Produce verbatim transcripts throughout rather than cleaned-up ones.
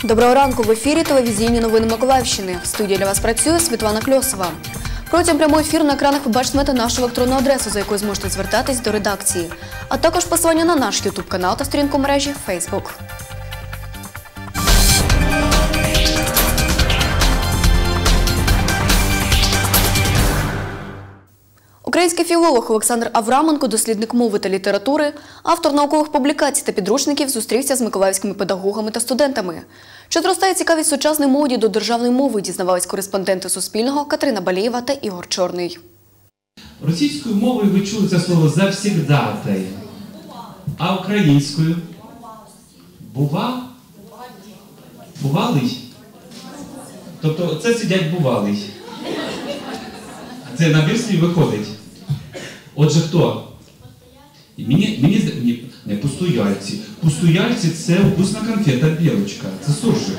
Доброго ранку! В ефірі телевізійні новини Миколаївщини. В студії для вас працює Світлана Кльосова. Протягом прямого ефіру на екранах ви бачитимете нашу електронну адресу, за якою зможете звертатись до редакції, а також посилання на наш ютуб-канал та сторінку мережі Фейсбук. Український філолог Олександр Авраменко, дослідник мови та літератури, автор наукових публікацій та підручників, зустрівся з миколаївськими педагогами та студентами. Чи зростає цікавість сучасної молоді до державної мови, дізнавались кореспонденти Суспільного Катерина Балєєва та Ігор Чорний. Російською мовою ви чули це слово «завсігдатай», а українською «бува»? «Бувалий»? Тобто це сидять «бувалий». Це набір слів виходить. Отже, хто? Мені, мені, мені, не пустояльці. Пустояльці – це вкусна конфета «Білочка». Це суржик.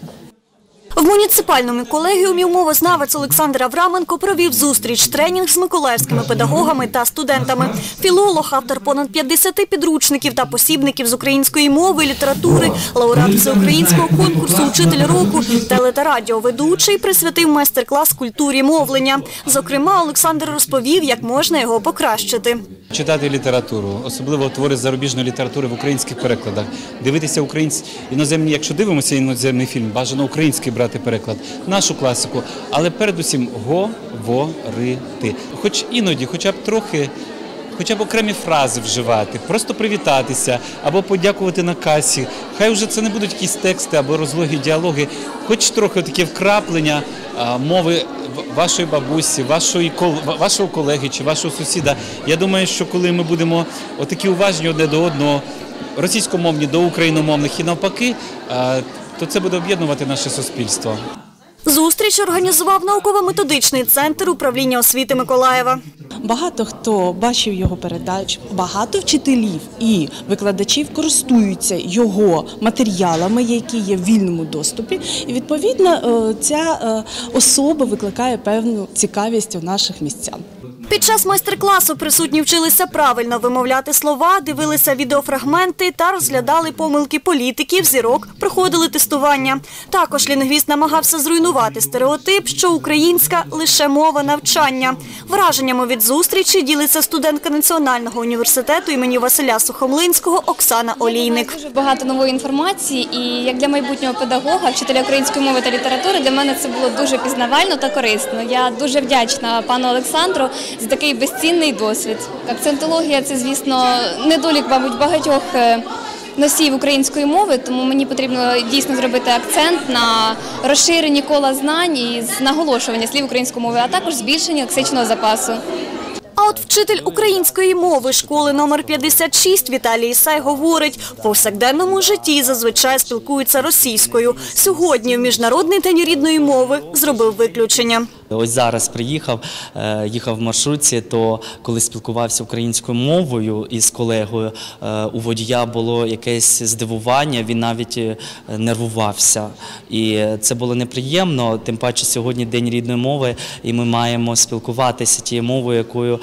В муніципальному колегіумі мовознавець Олександр Авраменко провів зустріч-тренінг з миколаївськими педагогами та студентами. Філолог, автор понад п'ятдесяти підручників та посібників з української мови і літератури, лауреат всеукраїнського конкурсу «Учитель року», теле- та радіоведучий присвятив майстер-клас культурі мовлення. Зокрема, Олександр розповів, як можна його покращити. Читати літературу, особливо твори зарубіжної літератури в українських перекладах. Дивитися українські іноземні, якщо дивимося іноземний фільм, бажано український брати переклад, нашу класику, але передусім говорити. Хоч іноді, хоча б трохи, хоча б окремі фрази вживати, просто привітатися або подякувати на касі. Хай вже це не будуть якісь тексти або розлогі діалоги, хоч трохи таке вкраплення а, мови вашої бабусі, вашої, вашого колеги чи вашого сусіда. Я думаю, що коли ми будемо отакі уважні одне до одного, російськомовні до україномовних і навпаки, а, то це буде об'єднувати наше суспільство. Зустріч організував науково-методичний центр управління освіти Миколаєва. Багато хто бачив його передач, багато вчителів і викладачів користуються його матеріалами, які є в вільному доступі. І, відповідно, ця особа викликає певну цікавість у наших містян. Під час майстер-класу присутні вчилися правильно вимовляти слова, дивилися відеофрагменти та розглядали помилки політиків, зірок, проходили тестування. Також лінгвіст намагався зруйнувати стереотип, що українська – лише мова навчання. Враженнями від зустрічі ділиться студентка Національного університету імені Василя Сухомлинського Оксана Олійник. Дуже багато нової інформації, і як для майбутнього педагога, вчителя української мови та літератури, для мене це було дуже пізнавально та корисно. Я дуже вдячна пану Олександру за такий безцінний досвід. Акцентологія – це, звісно, недолік, мабуть, багатьох носіїв української мови, тому мені потрібно дійсно зробити акцент на розширенні кола знань і наголошування слів української мови, а також збільшення лексичного запасу. А от вчитель української мови школи номер п'ятдесят шість Віталій Ісай говорить, в повсякденному житті зазвичай спілкуються російською. Сьогодні в Міжнародний день рідної мови зробив виключення. Ось зараз приїхав, їхав в маршрутці, то коли спілкувався українською мовою із колегою, у водія було якесь здивування, він навіть нервувався. І це було неприємно, тим паче сьогодні День рідної мови, і ми маємо спілкуватися тією мовою, якою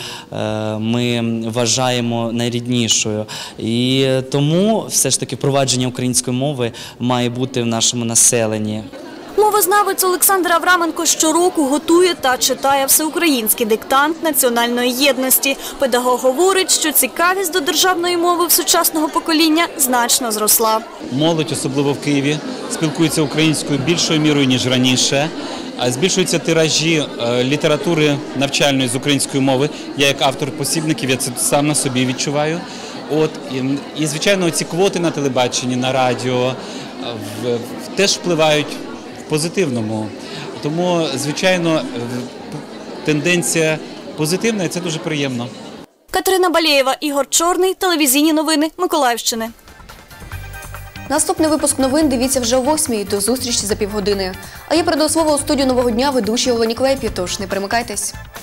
ми вважаємо найріднішою. І тому все ж таки впровадження української мови має бути в нашому населенні. Мовознавець Олександр Авраменко щороку готує та читає всеукраїнський диктант національної єдності. Педагог говорить, що цікавість до державної мови в сучасного покоління значно зросла. Молодь, особливо в Києві, спілкується українською більшою мірою, ніж раніше. Збільшуються тиражі літератури навчальної з української мови. Я як автор посібників, я це сам на собі відчуваю. От, і, і, звичайно, ці квоти на телебаченні, на радіо в, в, теж впливають в позитивному. Тому, звичайно, тенденція позитивна і це дуже приємно. Катерина Балєєва, Ігор Чорний, телевізійні новини Миколаївщини. Наступний випуск новин дивіться вже о восьмій. До зустрічі за півгодини. А я передаю слово у студію «Нового дня» ведучій Олені Клепі, тож не перемикайтесь.